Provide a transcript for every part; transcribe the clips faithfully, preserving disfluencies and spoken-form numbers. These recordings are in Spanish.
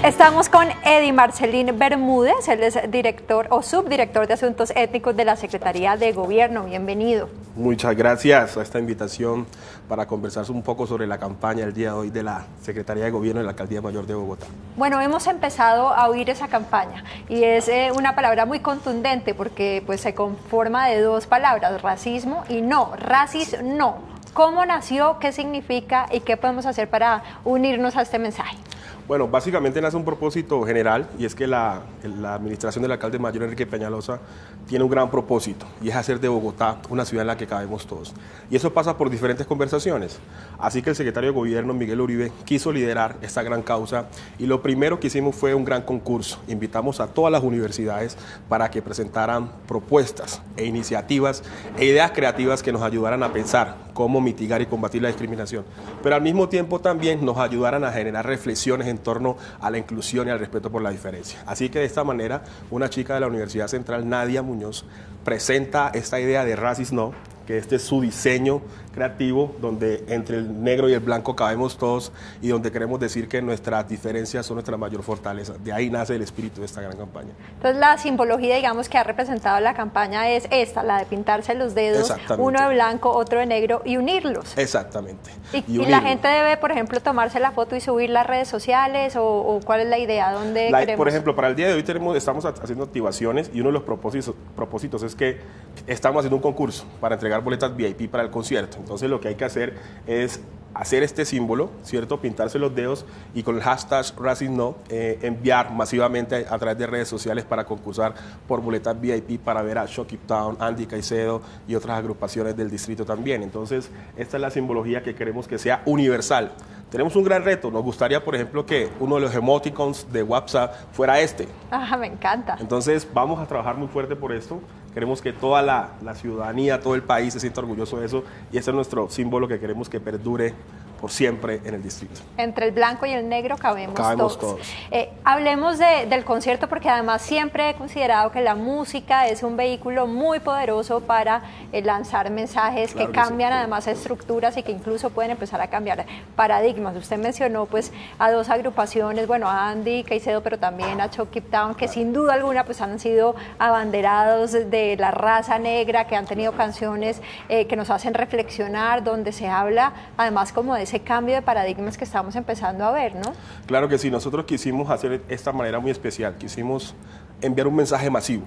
Estamos con Eddie Marcelín Bermúdez, él es director o subdirector de Asuntos Étnicos de la Secretaría de Gobierno. Bienvenido. Muchas gracias a esta invitación para conversar un poco sobre la campaña el día de hoy de la Secretaría de Gobierno de la Alcaldía Mayor de Bogotá. Bueno, hemos empezado a oír esa campaña y es eh, una palabra muy contundente porque pues, se conforma de dos palabras, racismo y no, racis no. ¿Cómo nació? ¿Qué significa? ¿Y qué podemos hacer para unirnos a este mensaje? Bueno, básicamente nace un propósito general y es que la, la administración del alcalde mayor Enrique Peñalosa tiene un gran propósito y es hacer de Bogotá una ciudad en la que cabemos todos. Y eso pasa por diferentes conversaciones. Así que el secretario de Gobierno, Miguel Uribe, quiso liderar esta gran causa y lo primero que hicimos fue un gran concurso. Invitamos a todas las universidades para que presentaran propuestas e iniciativas e ideas creativas que nos ayudaran a pensar cómo mitigar y combatir la discriminación, pero al mismo tiempo también nos ayudaran a generar reflexiones en torno a la inclusión y al respeto por la diferencia. Así que de esta manera, una chica de la Universidad Central, Nadia Muñoz, presenta esta idea de Racis No, que este es su diseño creativo, donde entre el negro y el blanco cabemos todos y donde queremos decir que nuestras diferencias son nuestra mayor fortaleza. De ahí nace el espíritu de esta gran campaña. Entonces la simbología, digamos, que ha representado la campaña es esta, la de pintarse los dedos, uno de blanco, otro de negro y unirlos. Exactamente. ¿Y, y, y la gente debe, por ejemplo, tomarse la foto y subir las redes sociales o, o cuál es la idea? ¿Dónde la, queremos? Por ejemplo, para el día de hoy tenemos, estamos haciendo activaciones y uno de los propósitos, propósitos es que estamos haciendo un concurso para entregar boletas V I P para el concierto. Entonces lo que hay que hacer es hacer este símbolo, ¿cierto? Pintarse los dedos y con el hashtag Racis No eh, enviar masivamente a, a través de redes sociales para concursar por boletas V I P para ver a Chucky Town, Andy Caicedo y otras agrupaciones del distrito también. Entonces esta es la simbología que queremos que sea universal. Tenemos un gran reto, nos gustaría por ejemplo que uno de los emoticons de WhatsApp fuera este. Ah, me encanta. Entonces vamos a trabajar muy fuerte por esto. Queremos que toda la, la ciudadanía, todo el país se sienta orgulloso de eso y ese es nuestro símbolo que queremos que perdure por siempre en el distrito. Entre el blanco y el negro cabemos, cabemos todos. todos. Eh, hablemos de, del concierto porque además siempre he considerado que la música es un vehículo muy poderoso para eh, lanzar mensajes claro que, que cambian sí. además estructuras y que incluso pueden empezar a cambiar paradigmas. Usted mencionó pues a dos agrupaciones, bueno, a Andy Caicedo, pero también a Chucky Town, que claro. sin duda alguna pues han sido abanderados de la raza negra, que han tenido canciones eh, que nos hacen reflexionar, donde se habla además como de ese cambio de paradigmas que estamos empezando a ver, ¿no? Claro que sí, nosotros quisimos hacer esta manera muy especial, quisimos enviar un mensaje masivo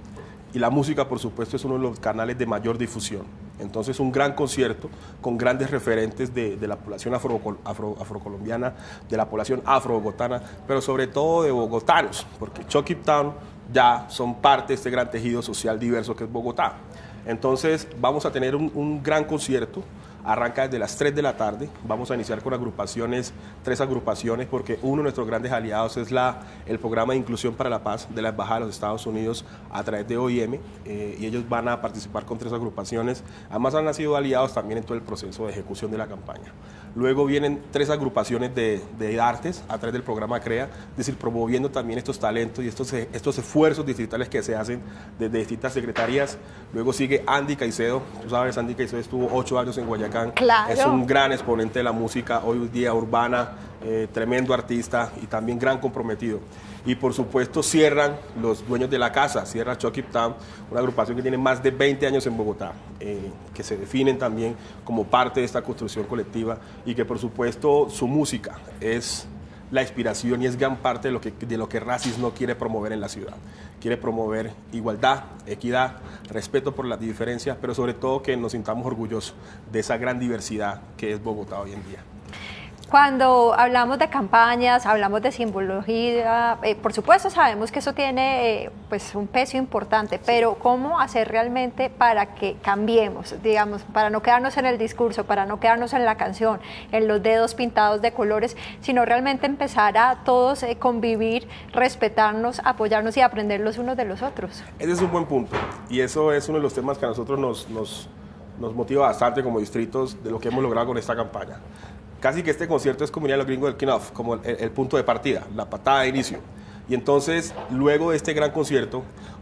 y la música, por supuesto, es uno de los canales de mayor difusión. Entonces, un gran concierto con grandes referentes de, de la población afro, afro, afrocolombiana, de la población afro-bogotana, pero sobre todo de bogotanos, porque Chucky Town ya son parte de este gran tejido social diverso que es Bogotá. Entonces, vamos a tener un, un gran concierto. Arranca desde las tres de la tarde, vamos a iniciar con agrupaciones, tres agrupaciones, porque uno de nuestros grandes aliados es la, el programa de inclusión para la paz de la Embajada de los Estados Unidos a través de O I M, eh, y ellos van a participar con tres agrupaciones, además han sido aliados también en todo el proceso de ejecución de la campaña. Luego vienen tres agrupaciones de, de artes a través del programa CREA, es decir, promoviendo también estos talentos y estos, estos esfuerzos distritales que se hacen desde distintas secretarías. Luego sigue Andy Caicedo, tú sabes, Andy Caicedo estuvo ocho años en Guayacán, claro. es un gran exponente de la música hoy día urbana, eh, tremendo artista y también gran comprometido. Y por supuesto cierran los dueños de la casa, cierra Chucky Town, una agrupación que tiene más de veinte años en Bogotá, eh, que se definen también como parte de esta construcción colectiva y que por supuesto su música es la inspiración y es gran parte de lo que, de lo que Racis No quiere promover en la ciudad. Quiere promover igualdad, equidad, respeto por las diferencias, pero sobre todo que nos sintamos orgullosos de esa gran diversidad que es Bogotá hoy en día. Cuando hablamos de campañas, hablamos de simbología, eh, por supuesto sabemos que eso tiene eh, pues un peso importante, pero ¿cómo hacer realmente para que cambiemos, digamos, para no quedarnos en el discurso, para no quedarnos en la canción, en los dedos pintados de colores, sino realmente empezar a todos eh, convivir, respetarnos, apoyarnos y aprender los unos de los otros? Ese es un buen punto y eso es uno de los temas que a nosotros nos, nos, nos motiva bastante como distritos de lo que hemos logrado con esta campaña. Casi que este concierto es como dirían los gringos del kickoff, como el, el punto de partida, la patada de inicio. Y entonces, luego de este gran concierto,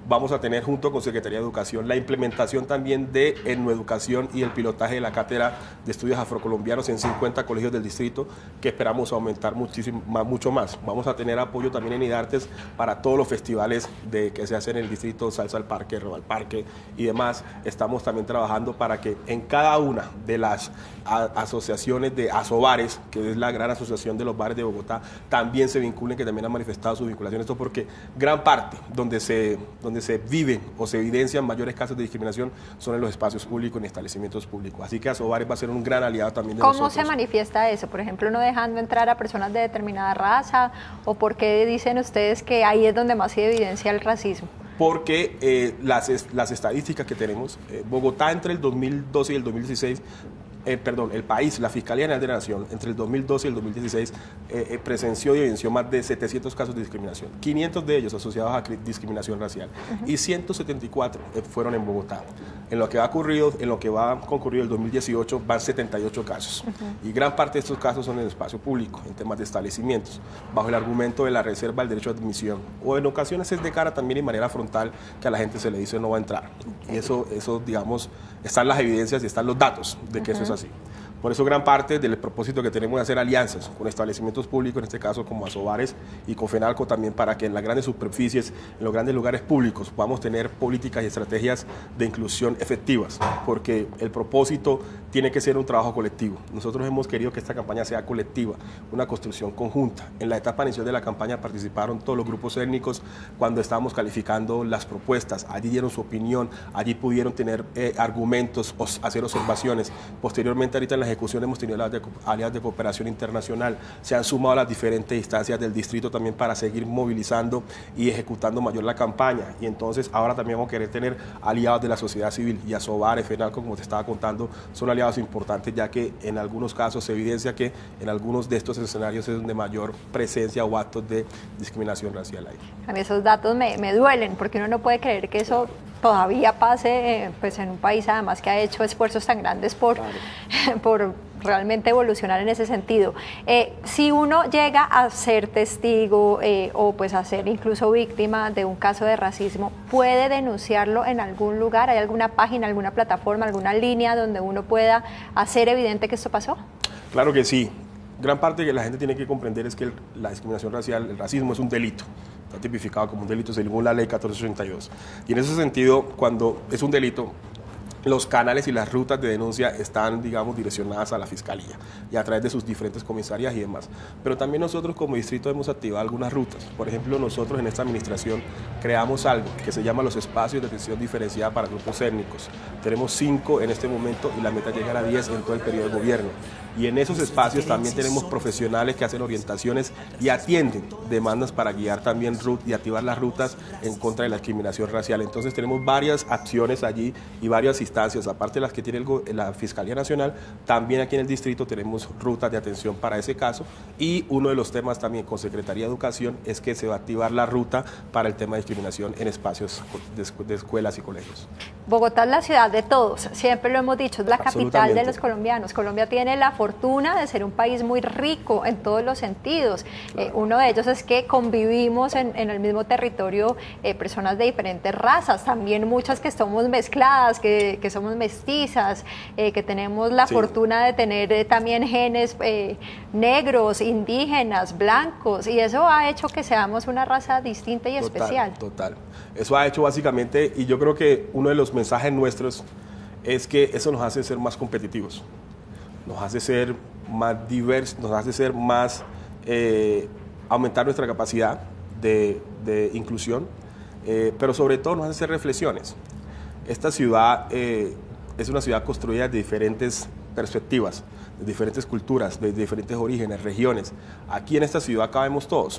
vamos a tener junto con Secretaría de Educación la implementación también de Etnoeducación y el pilotaje de la Cátedra de Estudios Afrocolombianos en cincuenta colegios del distrito, que esperamos aumentar muchísimo, mucho más. Vamos a tener apoyo también en IDARTES para todos los festivales de, que se hacen en el distrito, Salsa al Parque, Roba al Parque y demás. Estamos también trabajando para que en cada una de las a, asociaciones de asobares, que es la gran asociación de los bares de Bogotá, también se vinculen, que también han manifestado su vinculación. Esto porque gran parte donde se, donde se viven o se evidencian mayores casos de discriminación son en los espacios públicos, en establecimientos públicos. Así que asobares va a ser un gran aliado también de ¿Cómo nosotros. se manifiesta eso? Por ejemplo, no dejando entrar a personas de determinada raza, o por qué dicen ustedes que ahí es donde más se evidencia el racismo. Porque eh, las, las estadísticas que tenemos, eh, Bogotá entre el dos mil doce y el dos mil dieciséis, eh, perdón, el país, la Fiscalía General de la Nación, entre el dos mil doce y el dos mil dieciséis, eh, eh, presenció y evidenció más de setecientos casos de discriminación, quinientos de ellos asociados a discriminación racial, uh-huh. y ciento setenta y cuatro eh, fueron en Bogotá. En lo que va ocurrido, en lo que va concurrido el dos mil dieciocho, van setenta y ocho casos, uh-huh. y gran parte de estos casos son en el espacio público, en temas de establecimientos, bajo el argumento de la reserva del derecho de admisión, o en ocasiones es de cara también en manera frontal, que a la gente se le dice no va a entrar. Okay. Y eso, eso, digamos, están las evidencias y están los datos de que uh-huh. eso es así. Por eso gran parte del propósito que tenemos de hacer alianzas con establecimientos públicos, en este caso como Asobares y con FENALCO también, para que en las grandes superficies, en los grandes lugares públicos, podamos tener políticas y estrategias de inclusión efectivas, porque el propósito tiene que ser un trabajo colectivo. Nosotros hemos querido que esta campaña sea colectiva, una construcción conjunta. En la etapa inicial de la campaña participaron todos los grupos étnicos cuando estábamos calificando las propuestas, allí dieron su opinión, allí pudieron tener eh, argumentos, os, hacer observaciones. Posteriormente, ahorita en la ejecución hemos tenido alianzas de, alianzas de cooperación internacional, se han sumado a las diferentes instancias del distrito también para seguir movilizando y ejecutando mayor la campaña, y entonces ahora también vamos a querer tener aliados de la sociedad civil, y Asobares, FENALCO, como te estaba contando, son aliados importantes, ya que en algunos casos se evidencia que en algunos de estos escenarios es donde mayor presencia o actos de discriminación racial hay. A mí esos datos me, me duelen, porque uno no puede creer que eso todavía pase eh, pues en un país además que ha hecho esfuerzos tan grandes por, claro. por realmente evolucionar en ese sentido. Eh, si uno llega a ser testigo eh, o pues a ser incluso víctima de un caso de racismo, ¿puede denunciarlo en algún lugar? ¿Hay alguna página, alguna plataforma, alguna línea donde uno pueda hacer evidente que esto pasó? Claro que sí. Gran parte que la gente tiene que comprender es que el, la discriminación racial, el racismo es un delito. Está tipificado como un delito según la ley catorce ochenta y dos. Y en ese sentido, cuando es un delito, los canales y las rutas de denuncia están, digamos, direccionadas a la Fiscalía y a través de sus diferentes comisarías y demás. Pero también nosotros como distrito hemos activado algunas rutas. Por ejemplo, nosotros en esta administración creamos algo que se llama los espacios de atención diferenciada para grupos étnicos. Tenemos cinco en este momento y la meta es llegar a diez en todo el periodo de gobierno. Y en esos espacios también tenemos profesionales que hacen orientaciones y atienden demandas para guiar también rut y activar las rutas en contra de la discriminación racial. Entonces tenemos varias acciones allí y varias instancias, aparte de las que tiene el, la Fiscalía Nacional, también aquí en el distrito tenemos rutas de atención para ese caso, y uno de los temas también con Secretaría de Educación es que se va a activar la ruta para el tema de discriminación en espacios de, de escuelas y colegios. Bogotá es la ciudad de todos, siempre lo hemos dicho, es la capital de los colombianos. Colombia tiene la fortuna de ser un país muy rico en todos los sentidos. Claro. Eh, uno de ellos es que convivimos en, en el mismo territorio eh, personas de diferentes razas, también muchas que somos mezcladas, que, que somos mestizas, eh, que tenemos la sí. fortuna de tener eh, también genes eh, negros, indígenas, blancos, y eso ha hecho que seamos una raza distinta y total, especial. Total, eso ha hecho básicamente, y yo creo que uno de los mensajes nuestros es que eso nos hace ser más competitivos, nos hace ser más diversos, nos hace ser más, eh, aumentar nuestra capacidad de, de inclusión, eh, pero sobre todo nos hace hacer reflexiones. Esta ciudad eh, es una ciudad construida de diferentes perspectivas, de diferentes culturas, de diferentes orígenes, regiones. Aquí en esta ciudad cabemos todos.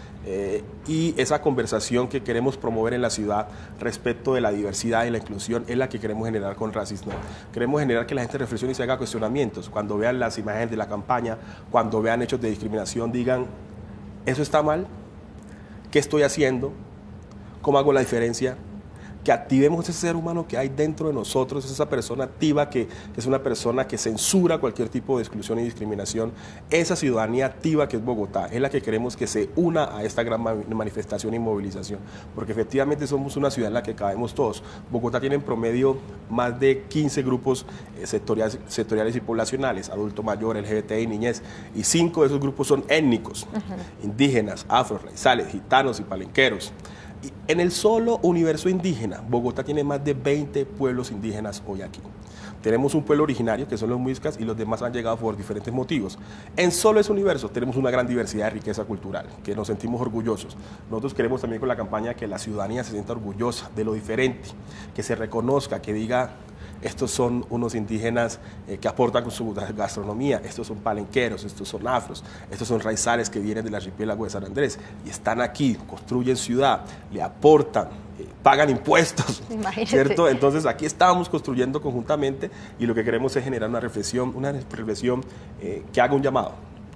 Eh, y esa conversación que queremos promover en la ciudad respecto de la diversidad y la inclusión es la que queremos generar con Racismo. Queremos generar que la gente reflexione y se haga cuestionamientos. Cuando vean las imágenes de la campaña, cuando vean hechos de discriminación, digan, ¿eso está mal? ¿Qué estoy haciendo? ¿Cómo hago la diferencia? que activemos ese ser humano que hay dentro de nosotros, esa persona activa que, que es una persona que censura cualquier tipo de exclusión y discriminación. Esa ciudadanía activa que es Bogotá es la que queremos que se una a esta gran manifestación y movilización, porque efectivamente somos una ciudad en la que cabemos todos. Bogotá tiene en promedio más de quince grupos eh, sectoriales, sectoriales y poblacionales, adulto mayor, L G B T I, niñez, y cinco de esos grupos son étnicos, uh-huh. indígenas, afro, raizales, gitanos y palenqueros. Y en el solo universo indígena, Bogotá tiene más de veinte pueblos indígenas hoy aquí. Tenemos un pueblo originario, que son los muiscas, y los demás han llegado por diferentes motivos. En solo ese universo tenemos una gran diversidad de riqueza cultural, que nos sentimos orgullosos. Nosotros queremos también con la campaña que la ciudadanía se sienta orgullosa de lo diferente, que se reconozca, que diga, estos son unos indígenas eh, que aportan con su gastronomía, estos son palenqueros, estos son afros, estos son raizales que vienen del archipiélago de San Andrés y están aquí, construyen ciudad, le aportan, eh, pagan impuestos, Imagínate. ¿cierto? Entonces aquí estábamos construyendo conjuntamente y lo que queremos es generar una reflexión, una reflexión eh, que haga un llamado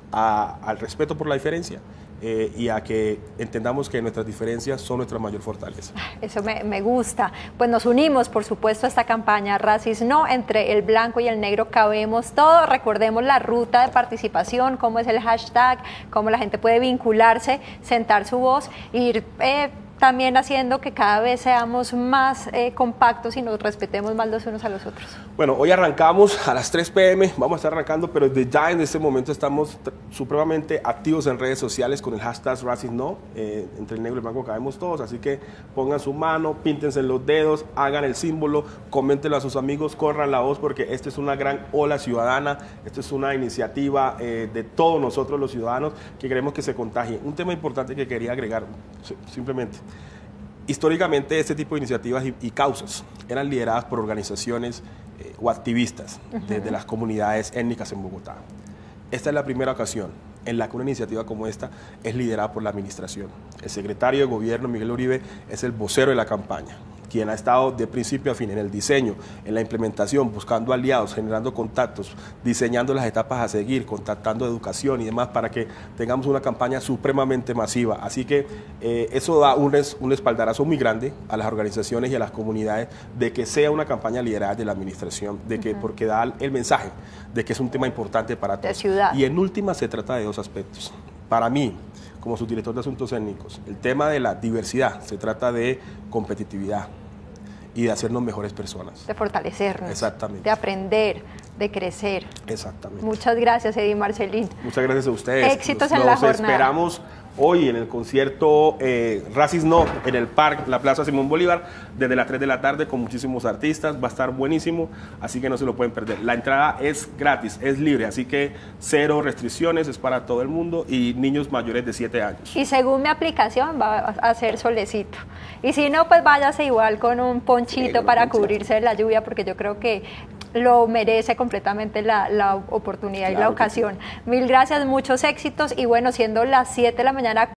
a, al respeto por la diferencia. Eh, y a que entendamos que nuestras diferencias son nuestra mayor fortaleza. Eso me, me gusta. Pues nos unimos, por supuesto, a esta campaña Racismo No, entre el blanco y el negro cabemos todo. Recordemos la ruta de participación, cómo es el hashtag, cómo la gente puede vincularse, sentar su voz, ir eh, también haciendo que cada vez seamos más eh, compactos y nos respetemos más los unos a los otros. Bueno, hoy arrancamos a las tres pe eme, vamos a estar arrancando, pero desde ya en este momento estamos supremamente activos en redes sociales con el hashtag Racismo No, eh, entre el negro y el blanco cabemos todos, así que pongan su mano, píntense los dedos, hagan el símbolo, coméntenlo a sus amigos, corran la voz, porque esta es una gran ola ciudadana, esta es una iniciativa eh, de todos nosotros los ciudadanos que queremos que se contagie. Un tema importante que quería agregar, simplemente, históricamente este tipo de iniciativas y, y causas eran lideradas por organizaciones eh, o activistas uh-huh. de, de las comunidades étnicas en Bogotá. Esta es la primera ocasión en la que una iniciativa como esta es liderada por la administración. El secretario de Gobierno, Miguel Uribe, es el vocero de la campaña, quien ha estado de principio a fin en el diseño, en la implementación, buscando aliados, generando contactos, diseñando las etapas a seguir, contactando educación y demás para que tengamos una campaña supremamente masiva. Así que eh, eso da un, res, un espaldarazo muy grande a las organizaciones y a las comunidades de que sea una campaña liderada de la administración, de que, uh-huh. porque da el mensaje de que es un tema importante para todos. De ciudad. Y en última se trata de dos aspectos. Para mí, como subdirector de Asuntos Étnicos, el tema de la diversidad se trata de competitividad y de hacernos mejores personas. De fortalecernos. Exactamente. De aprender, de crecer. Exactamente. Muchas gracias, Eddie Marcelín. Muchas gracias a ustedes. Éxitos Nos, en la nos jornada. Esperamos hoy en el concierto eh, Racismo No en el Parque, la Plaza Simón Bolívar, desde las tres de la tarde con muchísimos artistas, va a estar buenísimo, así que no se lo pueden perder. La entrada es gratis, es libre, así que cero restricciones, es para todo el mundo y niños mayores de siete años. Y según mi aplicación va a ser solecito. Y si no, pues váyase igual con un ponchito sí, para ponchito. Cubrirse de la lluvia, porque yo creo que lo merece completamente la, la oportunidad claro y la ocasión. Sí. Mil gracias, muchos éxitos y bueno, siendo las siete de la mañana